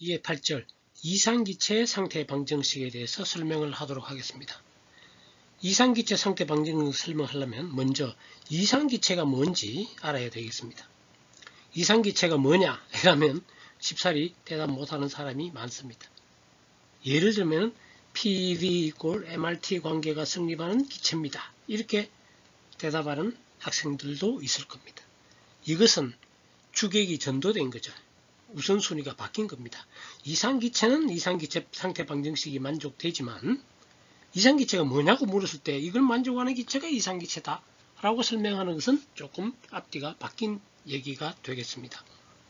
2의 8절 이상기체의 상태 방정식에 대해서 설명을 하도록 하겠습니다. 이상기체 상태 방정식을 설명하려면 먼저 이상기체가 뭔지 알아야 되겠습니다. 이상기체가 뭐냐? 이라면 쉽사리 대답 못하는 사람이 많습니다. 예를 들면 PV = MRT 관계가 성립하는 기체입니다. 이렇게 대답하는 학생들도 있을 겁니다. 이것은 주객이 전도된 거죠. 우선순위가 바뀐 겁니다. 이상기체는 이상기체 상태 방정식이 만족되지만 이상기체가 뭐냐고 물었을 때 이걸 만족하는 기체가 이상기체다 라고 설명하는 것은 조금 앞뒤가 바뀐 얘기가 되겠습니다.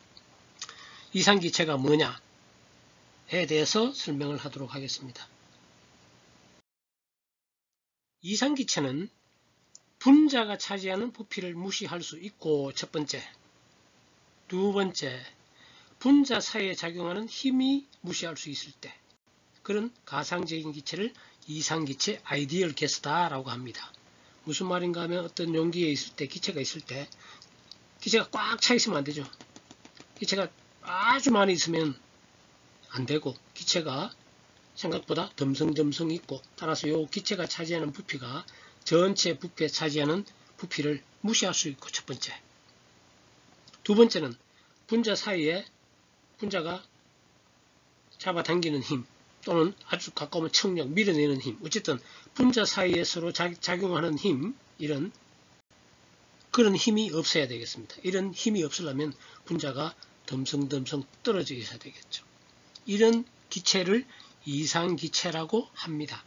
이상기체가 뭐냐에 대해서 설명을 하도록 하겠습니다. 이상기체는 분자가 차지하는 부피를 무시할 수 있고 첫 번째, 두 번째, 분자 사이에 작용하는 힘이 무시할 수 있을 때 그런 가상적인 기체를 이상기체 아이디얼 게스다라고 합니다. 무슨 말인가 하면 어떤 용기에 있을 때 기체가 있을 때 기체가 꽉 차 있으면 안 되죠. 기체가 아주 많이 있으면 안 되고 기체가 생각보다 덤성덤성 있고 따라서 이 기체가 차지하는 부피가 전체 부피에 차지하는 부피를 무시할 수 있고 첫 번째. 두 번째는 분자 사이에 분자가 잡아당기는 힘 또는 아주 가까우면 청력, 밀어내는 힘 어쨌든 분자 사이에 서로 작용하는 힘 이런 그런 힘이 없어야 되겠습니다. 이런 힘이 없으려면 분자가 덤성덤성 떨어져 있어야 되겠죠. 이런 기체를 이상기체라고 합니다.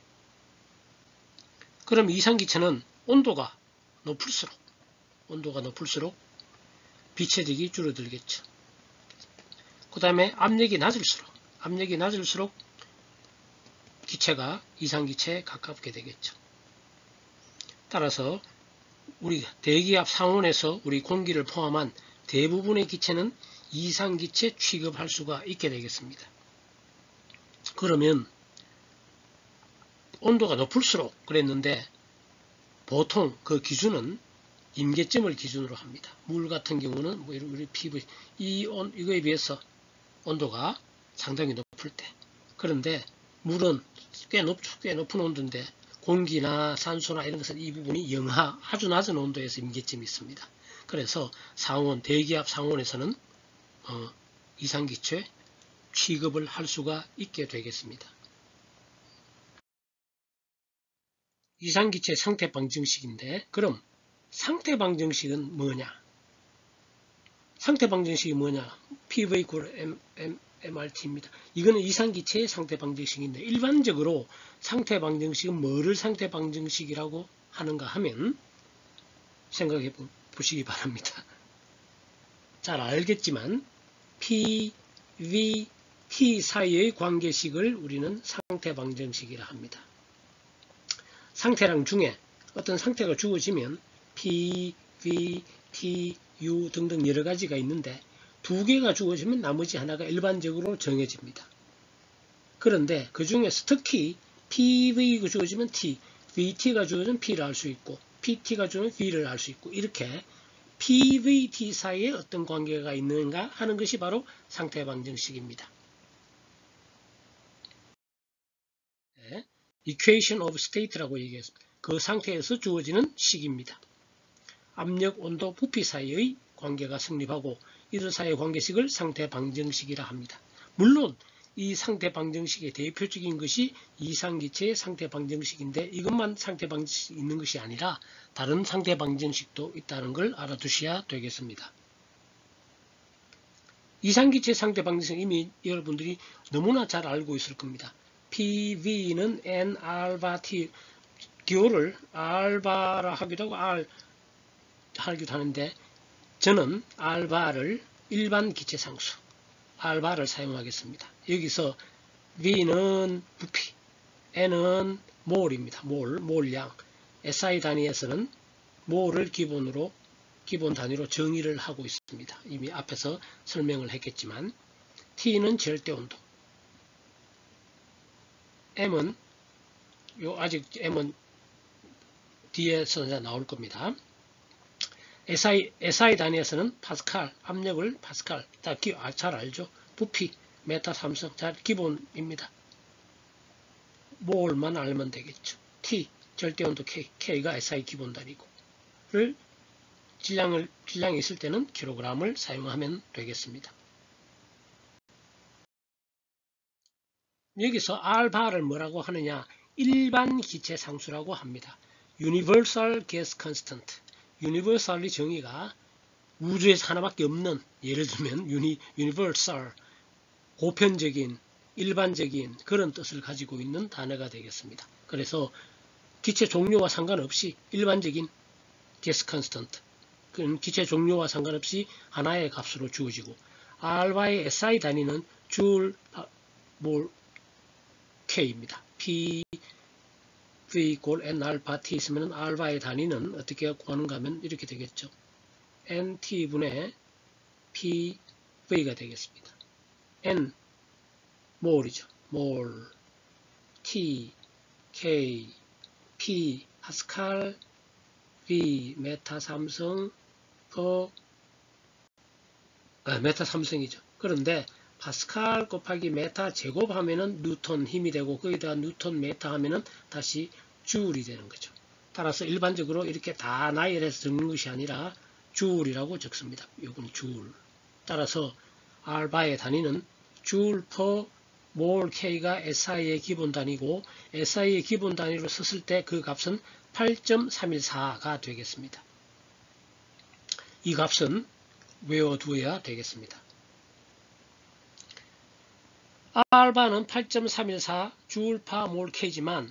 그럼 이상기체는 온도가 높을수록 비체력이 줄어들겠죠. 그 다음에 압력이 낮을수록 기체가 이상기체에 가깝게 되겠죠. 따라서 우리 대기압 상온에서 우리 공기를 포함한 대부분의 기체는 이상기체 취급할 수가 있게 되겠습니다. 그러면 온도가 높을수록 그랬는데 보통 그 기준은 임계점을 기준으로 합니다. 물 같은 경우는 뭐 우리 피부 이거에 비해서 온도가 상당히 높을 때 그런데 물은 꽤 높은 온도인데 공기나 산소나 이런 것은 이 부분이 영하 아주 낮은 온도에서 임계점이 있습니다. 그래서 상온 대기압 상온에서는 이상기체 취급을 할 수가 있게 되겠습니다. 이상기체 상태 방정식인데 그럼 상태 방정식은 뭐냐? 상태 방정식이 뭐냐? PV = MRT입니다. 이거는 이상기체의 상태 방정식인데 일반적으로 상태 방정식은 뭐를 상태 방정식이라고 하는가 하면 생각해 보시기 바랍니다. 잘 알겠지만 P, V, T 사이의 관계식을 우리는 상태 방정식이라 합니다. 상태랑 중에 어떤 상태가 주어지면 P, V, T, U 등등 여러 가지가 있는데 두 개가 주어지면 나머지 하나가 일반적으로 정해집니다. 그런데 그 중에서 특히 PV가 주어지면 T, VT가 주어지면 P를 알 수 있고 PT가 주어지면 V를 알 수 있고 이렇게 PVT 사이에 어떤 관계가 있는가 하는 것이 바로 상태 방정식입니다. 네, Equation of State라고 얘기했습니다. 그 상태에서 주어지는 식입니다. 압력, 온도, 부피 사이의 관계가 성립하고 이들 사이의 관계식을 상태 방정식이라 합니다. 물론 이 상태 방정식의 대표적인 것이 이상기체의 상태 방정식인데 이것만 상태 방정식이 있는 것이 아니라 다른 상태 방정식도 있다는 걸 알아두셔야 되겠습니다. 이상기체 상태 방정식 이미 여러분들이 너무나 잘 알고 있을 겁니다. PV는 N, 알파, T 기호를 알파라 하기도 하고 R 하기도 하는데 저는 알파를 일반 기체 상수 알파를 사용하겠습니다. 여기서 V는 부피, N은 몰입니다. 몰량. SI 단위에서는 몰을 기본 단위로 정의를 하고 있습니다. 이미 앞에서 설명을 했겠지만 T는 절대 온도. M은 아직 M은 뒤에서 나올 겁니다. SI 단위에서는 파스칼, 압력을 파스칼, 잘 알죠? 부피, 메타 삼성 자 기본입니다. 몰만 알면 되겠죠. T 절대온도 K가 SI 기본 단위고를 질량이 있을 때는 킬로그램을 사용하면 되겠습니다. 여기서 R바를 뭐라고 하느냐? 일반 기체 상수라고 합니다. Universal Gas Constant. Universal의 정의가 우주에서 하나밖에 없는, 예를 들면 Universal, 보편적인, 일반적인 그런 뜻을 가지고 있는 단어가 되겠습니다. 그래서 기체 종류와 상관없이 일반적인 Gas Constant, 그건 기체 종류와 상관없이 하나의 값으로 주어지고, 알바의 SI 단위는 줄 몰 K입니다. P V = N 알파 T 있으면 알바의 단위는 어떻게 구하는가 하면 이렇게 되겠죠. NT분의 PV가 되겠습니다. N 몰이죠. 몰, T, K, P 파스칼, V 메타 삼성, 메타 삼성이죠. 그런데 파스칼 곱하기 메타 제곱하면은 뉴턴 힘이 되고 거기다가 뉴턴 메타 하면은 다시 줄이 되는 거죠. 따라서 일반적으로 이렇게 다 나열해서 적는 것이 아니라 줄이라고 적습니다. 이건 줄. 따라서 알바의 단위는 줄 per 몰 K가 SI의 기본 단위고 SI의 기본 단위로 썼을 때 그 값은 8.314가 되겠습니다. 이 값은 외워두어야 되겠습니다. 알바는 8.314 줄 파 몰 K지만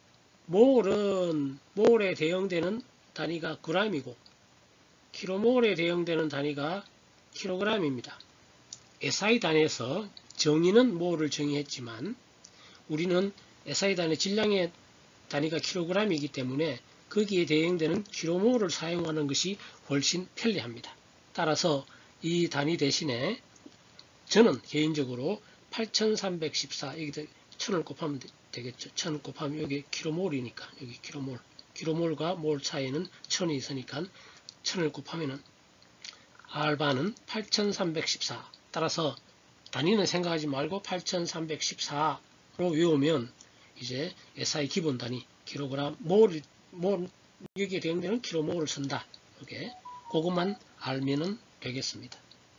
몰에 대응되는 단위가 g이고 킬로몰에 대응되는 단위가 킬로그램입니다. SI 단위에서 정의는 몰을 정의했지만 우리는 SI 단위 질량의 단위가 킬로그램이기 때문에 거기에 대응되는 킬로몰을 사용하는 것이 훨씬 편리합니다. 따라서 이 단위 대신에 저는 개인적으로 8314 여기 1000을 곱하면 되겠죠. 1000 곱하면 여기 킬로몰이니까 여기 킬로몰과 몰 차이는 1000이 있으니까 1000을 곱하면은 알바는 8314. 따라서 단위는 생각하지 말고 8314로 외우면 이제 SI 기본 단위 킬로그램 몰 여기에 대응되는 킬로몰을 쓴다. 이렇게 그것만 알면은 되겠습니다.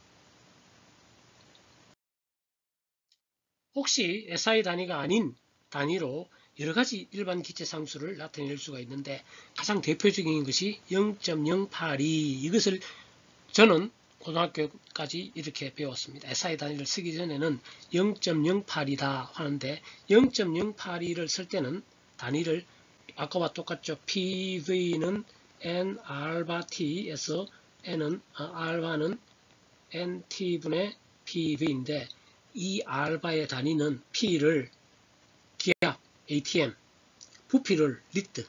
혹시 SI 단위가 아닌 단위로 여러가지 일반 기체 상수를 나타낼 수가 있는데 가장 대표적인 것이 0.082 이것을 저는 고등학교까지 이렇게 배웠습니다. SI 단위를 쓰기 전에는 0.08이다 하는데 0.082를 쓸 때는 단위를 아까와 똑같죠. PV는 N 알바 T에서 N은 알바는 NT분의 PV인데 이 알바의 단위는 P를 기압, ATM, 부피를 리트,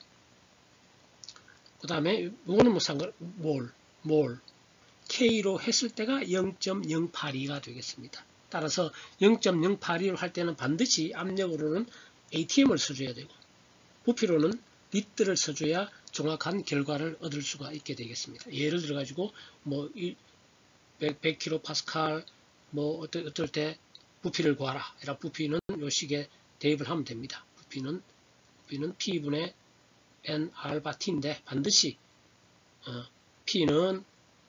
그 다음에 이거는 뭐 상관, 몰, K로 했을 때가 0.082가 되겠습니다. 따라서 0.082를 할 때는 반드시 압력으로는 ATM을 써줘야 되고 부피로는 리트를 써줘야 정확한 결과를 얻을 수가 있게 되겠습니다. 예를 들어 가지고 뭐 100kPa 뭐 어떨 때 부피를 구하라. 이라 부피는 요 식에 대입을 하면 됩니다. 부피는 P분의 N 알바 T인데 반드시 부피는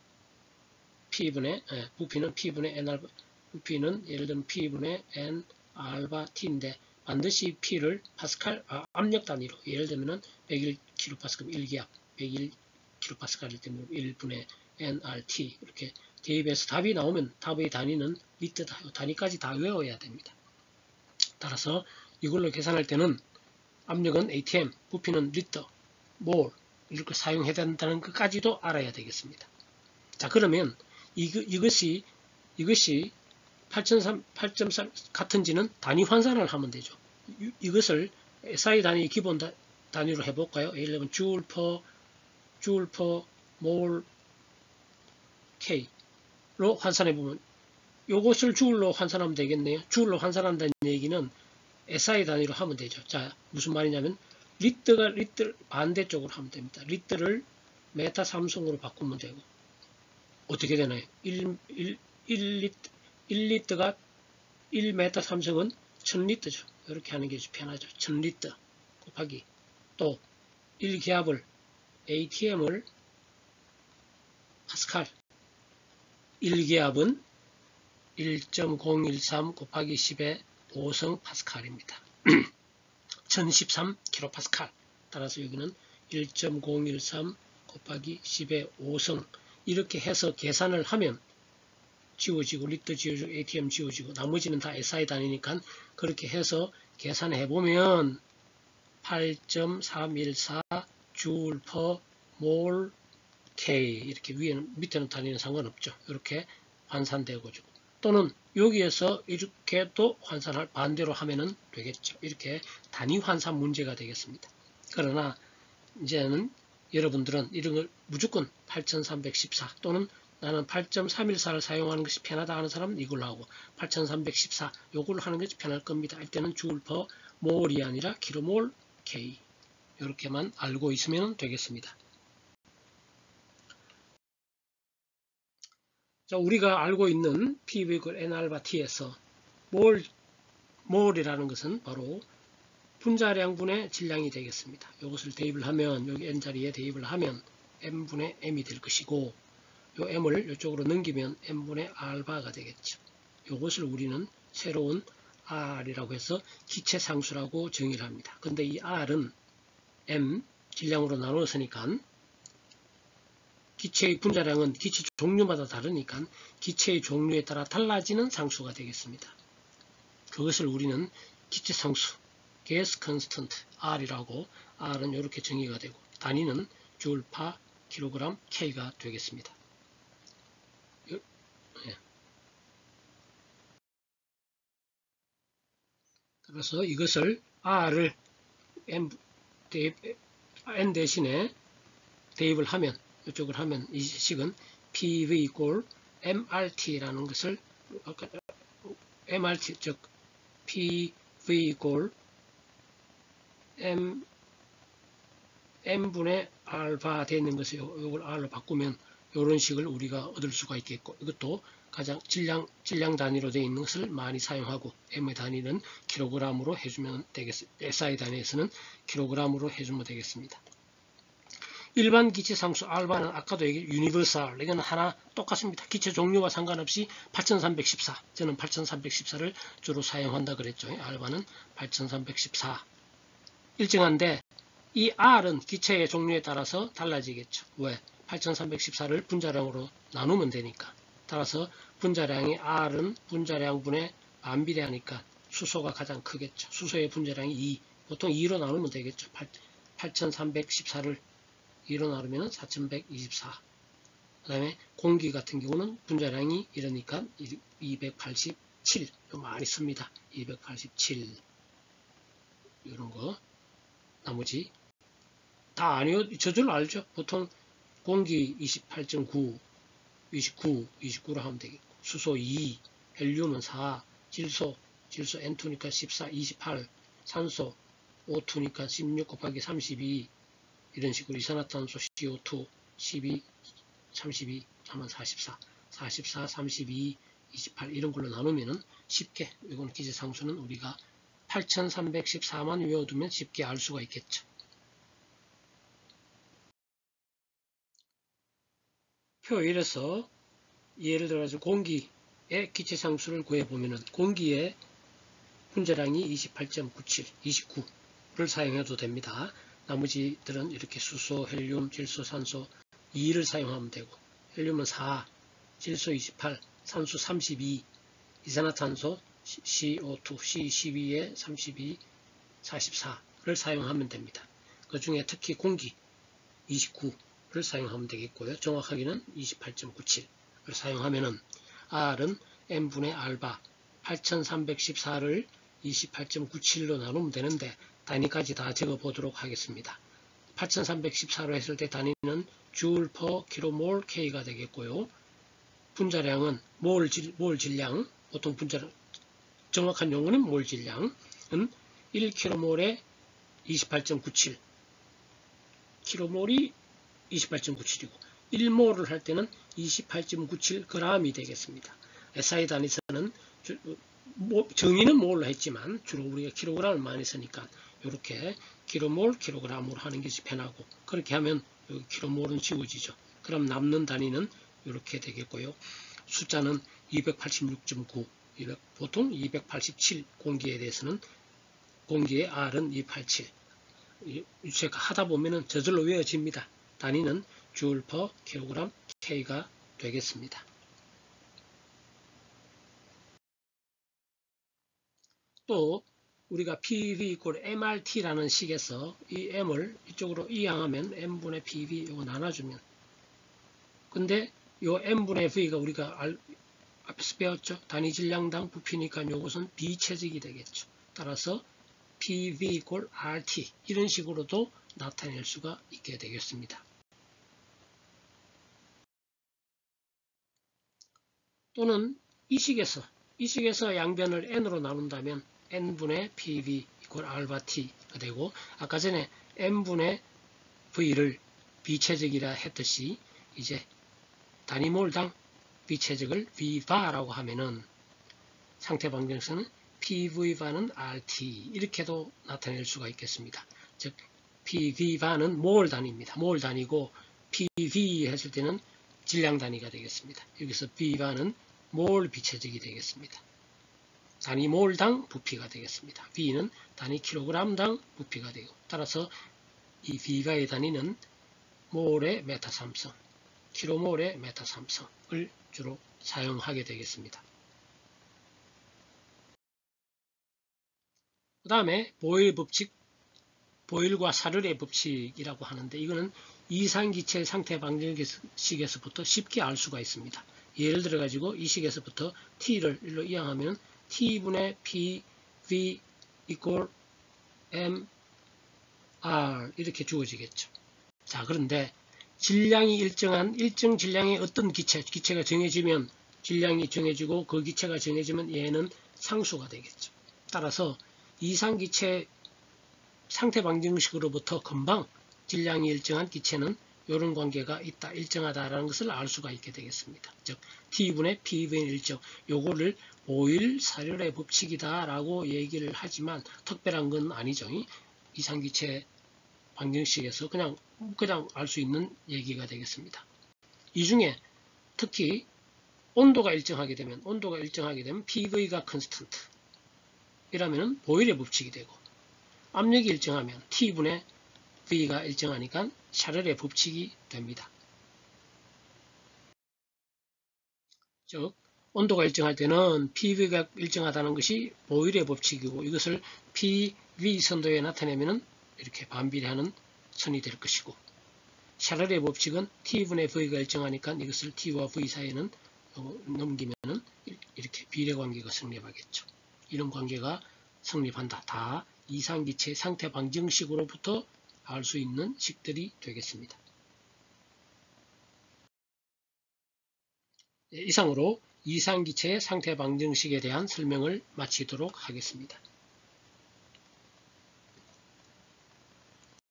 P분의 N 알바 부피는 예를 들면 P분의 N 알바 T인데 반드시 P를 파스칼 압력 단위로 예를 들면 101kPa 1기압 101kPa일 때문에 1분의 nRT 이렇게 대입해서 답이 나오면 답의 단위는 리터 단위까지 다 외워야 됩니다. 따라서 이걸로 계산할 때는 압력은 ATM, 부피는 리터, 몰 이렇게 사용해야 된다는 것까지도 알아야 되겠습니다. 자 그러면 이것이 8.3 같은지는 단위 환산을 하면 되죠. 이것을 SI 단위 기본 단위로 해볼까요? 예를 들면 줄 per 몰 K로 환산해보면 이것을 줄로 환산하면 되겠네요. 줄로 환산한다는 얘기는 SI 단위로 하면 되죠. 자 무슨 말이냐면 리터가 리터 반대쪽으로 하면 됩니다. 리터를 메타 삼성으로 바꾸면 되고 어떻게 되나요? 1리터가 1m 삼성은 1000리터죠. 이렇게 하는 게 편하죠. 1000리터 곱하기 또 1기압을 ATM을 파스칼 1기압은 1.013 곱하기 10의 5성 파스칼입니다. 1013kPa. 따라서 여기는 1.013 곱하기 10의 5성 이렇게 해서 계산을 하면 지워지고 리터 지워지고 ATM 지워지고 나머지는 다 SI 단위니까 그렇게 해서 계산해 보면 8.314 줄 per 몰 K 이렇게 위에는 밑에는 단위는 상관없죠. 이렇게 환산되고 또는 여기에서 이렇게 또 환산할 반대로 하면은 되겠죠. 이렇게 단위 환산 문제가 되겠습니다. 그러나 이제는 여러분들은 이런 걸 무조건 8314 또는 나는 8.314를 사용하는 것이 편하다 하는 사람은 이걸로 하고 8314 요걸로 하는 것이 편할 겁니다. 이때는 줄 퍼 몰이 아니라 킬로몰 K 이렇게만 알고 있으면 되겠습니다. 자, 우리가 알고 있는 PV N알바 T에서 몰이라는 것은 바로 분자량분의 질량이 되겠습니다. 이것을 대입을 하면 여기 N자리에 대입을 하면 M분의 M이 될 것이고 요 M을 이쪽으로 넘기면 M분의 알바가 되겠죠. 이것을 우리는 새로운 R이라고 해서 기체상수라고 정의를 합니다. 근데 이 R은 M 질량으로 나누었으니까 기체의 분자량은 기체 종류마다 다르니까 기체의 종류에 따라 달라지는 상수가 되겠습니다. 그것을 우리는 기체상수 gas constant R이라고 R은 이렇게 정의가 되고 단위는 줄 per 킬로그램 K가 되겠습니다. 그래서 이것을 R을 N 대신에 대입을 하면 이쪽을 하면 이 식은 PV equal MRT라는 것을 MRT 즉 PV equal M분의 알파 되는 것을 이걸 R로 바꾸면 이런 식을 우리가 얻을 수가 있겠고 이것도 가장 질량 단위로 되어 있는 것을 많이 사용하고 M의 단위는 킬로그램으로 해주면 되겠습니다. SI 단위에서는 킬로그램으로 해주면 되겠습니다. 일반 기체 상수 알바는 아까도 유니버설 이건 하나 똑같습니다. 기체 종류와 상관없이 8314 저는 8314를 주로 사용한다 그랬죠. 알바는 8314 일정한데 이 R은 기체의 종류에 따라서 달라지겠죠. 왜? 8314를 분자량으로 나누면 되니까. 따라서 분자량이 R은 분자량분의 반비례하니까 수소가 가장 크겠죠. 수소의 분자량이 2. 보통 2로 나누면 되겠죠. 8314를 2로 나누면 4124. 그 다음에 공기 같은 경우는 분자량이 이러니까 287. 많이 씁니다. 287. 이런 거. 나머지 다 아니요. 저절로 알죠. 보통 공기 28.9, 29로 하면 되겠고 수소 2, 헬륨은 4, 질소 N2니까 14, 28, 산소 O2니까 16 곱하기 32 이런 식으로 이산화탄소 CO2 12, 32 하면 44, 32, 28 이런 걸로 나누면은 쉽게 이건 기체상수는 우리가 8314만 외워두면 쉽게 알 수가 있겠죠. 표 1에서 예를 들어서 공기의 기체상수를 구해보면은 공기의 분자량이 28.97, 29를 사용해도 됩니다. 나머지들은 이렇게 수소, 헬륨, 질소, 산소 2를 사용하면 되고 헬륨은 4, 질소 28, 산소 32, 이산화탄소 CO2, C12에 32, 44를 사용하면 됩니다. 그 중에 특히 공기 29를 사용하면 되겠고요. 정확하게는 28.97을 사용하면은 R은 M분의 알바 8314를 28.97로 나누면 되는데 단위까지 다 적어 보도록 하겠습니다. 8314로 했을 때 단위는 줄 per 킬로몰 K가 되겠고요. 분자량은 몰 질량, 보통 분자량 정확한 용어는 몰 질량은 1kmol에 28.97 킬로몰이 28.97이고 1몰을 할 때는 28.97g이 되겠습니다. SI 단위에서는 정의는 몰로 했지만 주로 우리가 킬로그램을 많이 쓰니까 이렇게 킬로몰, 킬로그램으로 하는 것이 편하고, 그렇게 하면 여기 킬로몰은 지워지죠. 그럼 남는 단위는 이렇게 되겠고요. 숫자는 286.9, 보통 287 공기에 대해서는 공기의 R은 287. 제가 하다 보면은 저절로 외워집니다. 단위는 줄 per 킬로그램 K가 되겠습니다. 또 우리가 PV 이퀄 MRT라는 식에서 이 M을 이쪽으로 이항하면 M분의 PV 이거 나눠주면, 근데 이 M분의 V가 우리가 앞에서 배웠죠. 단위 질량당 부피니까 이것은 비체직이 되겠죠. 따라서 PV 이퀄 RT 이런 식으로도 나타낼 수가 있게 되겠습니다. 또는 이 식에서 양변을 n으로 나눈다면 n분의 PV 이퀄 알파 t가 되고, 아까 전에 n분의 v를 비체적이라 했듯이 이제 단위몰당 비체적을 v바라고 하면은 상태 방정식은 PV바는 RT 이렇게도 나타낼 수가 있겠습니다. 즉 PV바는 몰 단위입니다. 몰 단위고 PV 했을 때는 질량 단위가 되겠습니다. 여기서 V바는 몰 비체적이 되겠습니다. 단위 몰당 부피가 되겠습니다. V는 단위 킬로그램당 부피가 되고, 따라서 이 V바의 단위는 몰의 메타 3성, 킬로몰의 메타 3성을 주로 사용하게 되겠습니다. 그 다음에 보일 법칙, 보일과 사르의 법칙이라고 하는데, 이거는 이상기체 상태 방정식에서부터 쉽게 알 수가 있습니다. 예를 들어 가지고 이 식에서부터 t를 일로 이항하면 t분의 pv equal mr 이렇게 주어지겠죠. 자, 그런데 질량이 일정 질량의 어떤 기체가 정해지면 질량이 정해지고, 그 기체가 정해지면 얘는 상수가 되겠죠. 따라서 이상기체 상태 방정식으로부터 금방 질량이 일정한 기체는 이런 관계가 있다, 일정하다라는 것을 알 수가 있게 되겠습니다. 즉 T분의 PV는 일정, 요거를 보일 사륜의 법칙이다라고 얘기를 하지만 특별한 건 아니죠. 이상기체 방정식에서 그냥 알 수 있는 얘기가 되겠습니다. 이 중에 특히 온도가 일정하게 되면 PV가 컨스턴트 이라면 보일의 법칙이 되고, 압력이 일정하면 T분의 V가 일정하니까 샤를의 법칙이 됩니다. 즉 온도가 일정할 때는 PV가 일정하다는 것이 보일의 법칙이고, 이것을 PV 선도에 나타내면 이렇게 반비례하는 선이 될 것이고, 샤를의 법칙은 T분의 V가 일정하니까 이것을 T와 V 사이에는 넘기면 이렇게 비례관계가 성립하겠죠. 이런 관계가 성립한다. 다 이상기체 상태 방정식으로부터 알 수 있는 식들이 되겠습니다. 이상으로 이상기체의 상태 방정식에 대한 설명을 마치도록 하겠습니다.